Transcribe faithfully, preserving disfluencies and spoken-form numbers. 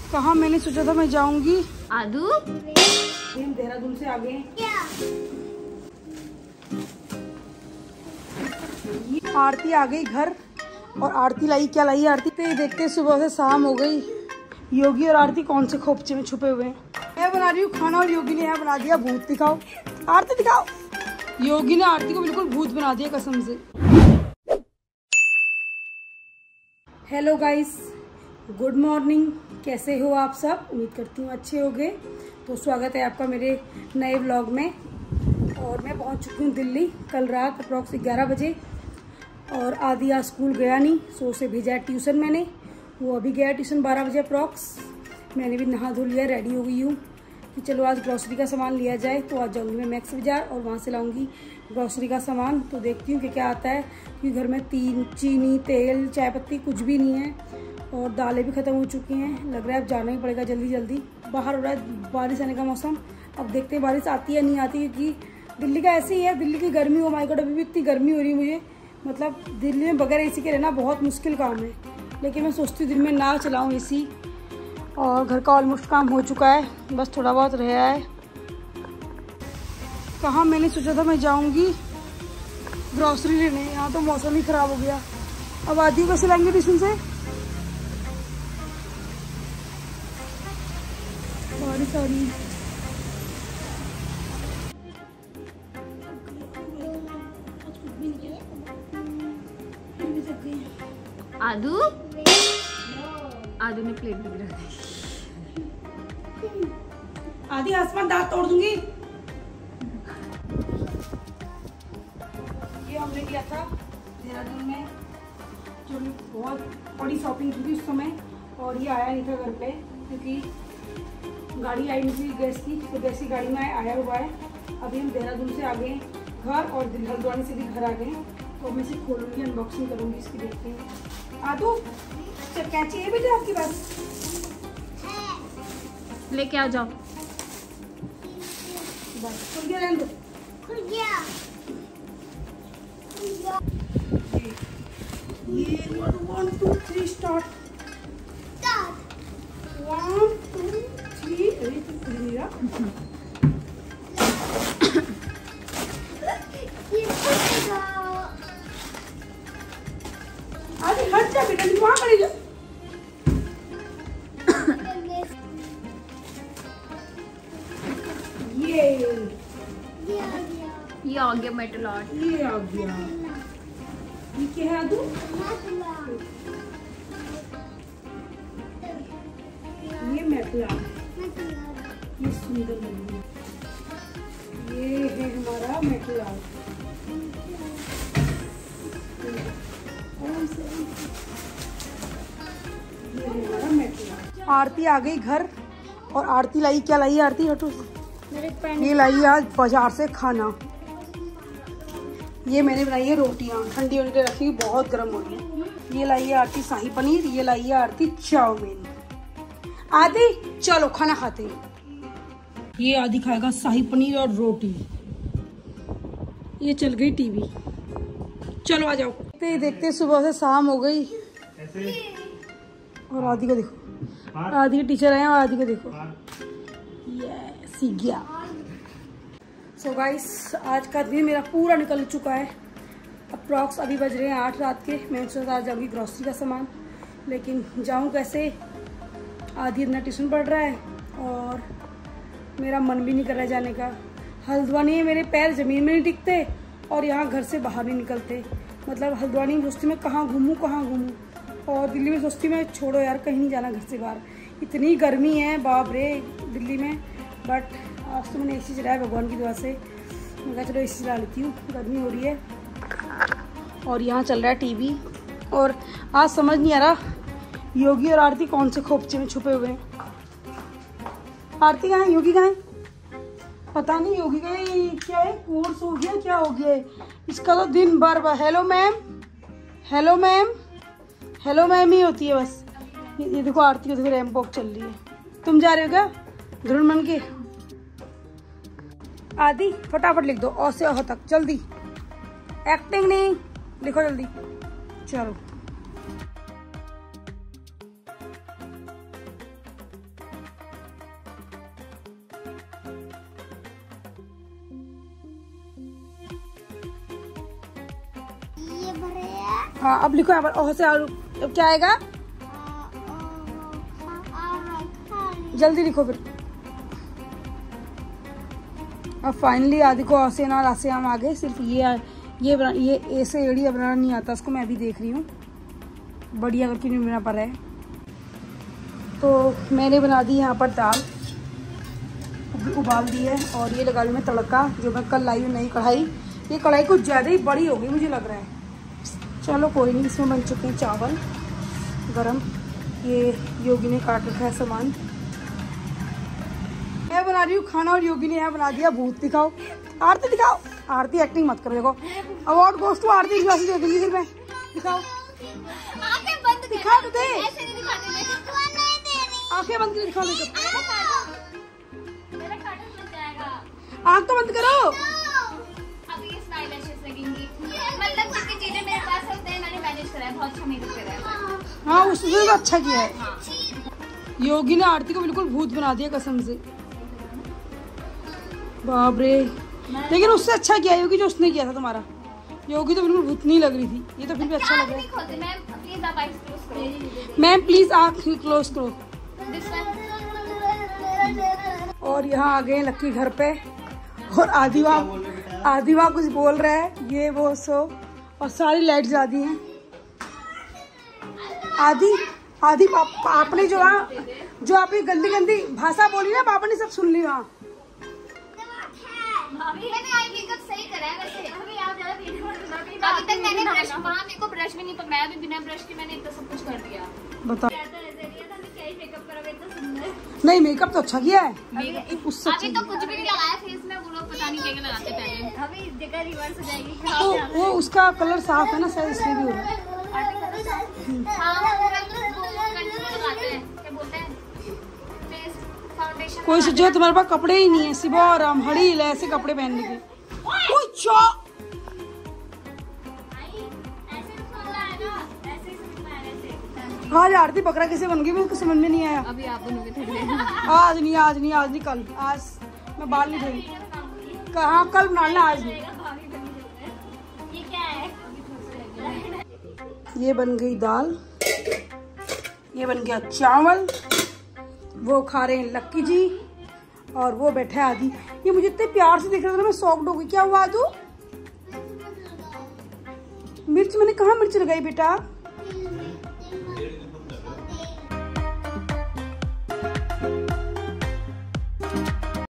कहाँ मैंने सोचा था मैं जाऊंगी। आदू हम देहरादून से आ गए। आरती आ गई घर और आरती लाई क्या लाई आरती पे देखते सुबह से शाम हो गई। योगी और आरती कौन से खोपचे में छुपे हुए हैं। मैं बना रही हूँ खाना और योगी ने यहाँ बना दिया भूत। दिखाओ आरती दिखाओ। योगी ने आरती को बिल्कुल भूत बना दिया कसम से। Hello guys, good morning. कैसे हो आप सब? उम्मीद करती हूँ अच्छे होंगे। तो स्वागत है आपका मेरे नए व्लॉग में। और मैं पहुँच चुकी हूँ दिल्ली कल रात अप्रॉक्स ग्यारह बजे। और आदि आज स्कूल गया नहीं, सो उसे भेजा है ट्यूशन मैंने। वो अभी गया ट्यूशन बारह बजे अप्रॉक्स। मैंने भी नहा धो लिया, रेडी हो गई हूँ कि चलो आज ग्रॉसरी का सामान लिया जाए। तो आज जाऊँगी मैं मैक्स बाजार और वहाँ से लाऊंगी ग्रॉसरी का सामान। तो देखती हूँ कि क्या आता है, क्योंकि घर में तीन चीनी तेल चाय पत्ती कुछ भी नहीं है और दालें भी ख़त्म हो चुकी हैं। लग रहा है अब जाना ही पड़ेगा जल्दी जल्दी। बाहर हो रहा है बारिश आने का मौसम। अब देखते हैं बारिश आती है नहीं आती, क्योंकि दिल्ली का ऐसे ही है। दिल्ली की गर्मी, हो माय गॉड अभी भी इतनी गर्मी हो रही है मुझे। मतलब दिल्ली में बगैर एसी के रहना बहुत मुश्किल काम है। लेकिन मैं सोचती हूँ दिन में ना चलाऊँ एसी। और घर का ऑलमोस्ट काम हो चुका है, बस थोड़ा बहुत रहा है। कहाँ मैंने सोचा था मैं जाऊँगी ग्रॉसरी लेने, यहाँ तो मौसम ही ख़राब हो गया। अब आदि कैसे लाएंगे ट्यूशन से? बारिश आ रही है। आदू आदू ने प्लेट भी गिरा दी। आदि आसमान दांत तोड़ दूंगी। ये हमने किया था देहरादून में, जो बहुत बड़ी शॉपिंग की थी उस समय। और ये आया नहीं था घर पे, क्योंकि गाड़ी आई नहीं थी गैस की। तो गैस की गाड़ी में आया हुआ है। अभी हम देहरादून से आ गए घर और हल्द्वानी से भी घर आ गए। तो मैं इसे खोलूंगी, अनबॉक्सिंग करूंगी इसकी। देखते हैं आदू क्या चाहिए बेटा आपके पास? लेके आ जाओ। बस खुल गया, रहने दो। खुल गया। ये one two three start. One two three. अरे तो खुल नहीं रहा। अरे हट जा बेटा, वहाँ खड़ी जा। ये ये आ गया मेटल आर्ट। ये आ गया। ये क्या है आदू? ये मेटल आर्ट, ये सुंदर लग रही है। ये है हमारा मेटल आर्ट। ये है हमारा मेटल आर्ट। आरती आ गई घर और आरती लाई क्या लाई आरती? हटो। ये लाई आज बाजार से खाना। ये मैंने बनाई है रोटियां, ठंडी होने के रखी, बहुत गर्म हो रही है। ये लाई है आरती शाही पनीर। ये लाई है आरती चाउमीन। आदि चलो खाना खाते हैं। ये आदि खाएगा शाही पनीर और रोटी। ये चल गई टीवी। चलो आ जाओ। देखते देखते सुबह से शाम हो गई। और आदि को देखो, आदि के टीचर आए और आदि को देखो। ये सीख गया। सो गाइस, आज का दिन मेरा पूरा निकल चुका है। अप्रॉक्स अभी बज रहे हैं आठ रात के। मैं सोचा आज जाऊँगी ग्रॉसरी का सामान, लेकिन जाऊँ कैसे? आदि इतना ट्यूशन पढ़ रहा है और मेरा मन भी नहीं कर रहा है जाने का। हल्द्वानी है, मेरे पैर ज़मीन में नहीं टिकते और यहाँ घर से बाहर नहीं निकलते। मतलब हल्द्वानी में सोचती मैं कहाँ घूमूँ कहाँ घूमूँ, और दिल्ली में सोचती मैं छोड़ो यार कहीं नहीं जाना घर से बाहर। इतनी गर्मी है बाप रे दिल्ली में। बट आज तो मैंने एसी चलाया भगवान की दुआ से। मैं कहा चलो एसी चला लेती हूँ, गर्मी हो रही है। और यहाँ चल रहा है टीवी। और आज समझ नहीं आ रहा योगी और आरती कौन से खोपचे में छुपे हुए हैं। आरती कहाँ है, योगी कहाँ है? पता नहीं योगी का ये क्या है, कोर्स हो गया क्या हो गया है इसका तो दिन भर। Hello ma'am, hello ma'am, hello ma'am ही होती है बस। ये, ये देखो आरती को देखो, रैंप वॉक चल रही है। तुम जा रहे हो क्या ध्रुव मन के? आदि फटाफट लिख दो औ से अह तक, जल्दी। एक्टिंग नहीं, लिखो जल्दी। चलो हाँ अब लिखो यहाँ पर ओह से आलू, अब क्या आएगा? जल्दी लिखो फिर। अब फाइनली आदि को औसे ना रासे हम आ गए। सिर्फ ये ये बना, ये ऐसे एड़िया बनाना नहीं आता उसको, मैं भी देख रही हूँ बढ़िया करके नहीं बना पा रहा है। तो मैंने बना दी यहाँ पर दाल, उबाल दी है और ये लगा लूँ मैं तड़का जो मैं कल लाई हूँ नई कढ़ाई। ये कढ़ाई कुछ ज़्यादा ही बड़ी हो गई मुझे लग रहा है। चलो कोई नहीं, इसमें बन चुके हैं चावल गरम। ये योगी ने काट रखा है सामान। मैं बना रही हूँ खाना और योगी ने यहाँ बना दिया भूत। दिखाओ आरती, दिखाओ आरती, एक्टिंग मत करो। देखो award goes to Aarti, glass दे दूंगी फिर मैं। दिखाओ दिखा दे, आंखें बंद कर दिखाओ। आंख तो बंद करो। अभी ये स्माइल एशेस लगेंगी, मतलब जितनी चीजें मेरे पास होते हैं मैंने मैनेज करा है, बहुत अच्छा मेकअप करा है। हाँ उसने तो अच्छा किया है। योगी ने आरती को बिल्कुल भूत बना दिया कसम से, बाप रे। लेकिन उससे अच्छा किया योगी जो उसने किया था तुम्हारा। योगी तो बिल्कुल भूत नहीं लग रही थी, ये तो फिर भी अच्छा लग रहा है। मैम प्लीज आँख क्लोज करो। और यहाँ आ गए लक्की घर पे और आदिवा आदिवा कुछ बोल रहा है ये वो सो, और सारी लाइट जला दी हैं। आदि आदि पापा आपने जो आ, जो आपने गंदी गंदी भाषा बोली ना पापा ने सब सुन ली वहाँ। सही करा है वैसे। अभी आप ज्यादा अभी तक मैंने ब्रश, वहाँ मेरे को ब्रश भी नहीं, पर मैं भी बिना ब्रश के मैंने इतना सब कुछ कर दिया। बता नहीं मेकअप तो अच्छा किया है। उससे अभी तो कुछ भी नहीं लगाया फेस में, वो लोग पता नहीं क्या क्या लगाते पहले। अभी जगह रिवर्स हो जाएगी तो वो उसका कलर साफ है ना शायद इसलिए भी हो रहा है। कोई सोचे तुम्हारे पास कपड़े ही नहीं है सिवा और हम हड़ी ऐसे कपड़े पहनने के। आज आरती बकरा कैसे बन गई मुझे समझ में नहीं आया। अभी आप बनोगे थोड़ी देर। आज नहीं आज नहीं आज नहीं कल, आज मैं बाल नहीं धोई। कहाँ कल बनाना, आज नहीं। ये क्या है? ये बन गई दाल, ये बन गया चावल, वो खा रहे हैं लक्की जी और वो बैठा है आदि। ये मुझे इतने प्यार से देख रहा था मैं शॉक्ड हो गई। क्या हुआ आदू? मिर्च मैंने कहाँ मिर्च लगाई बेटा?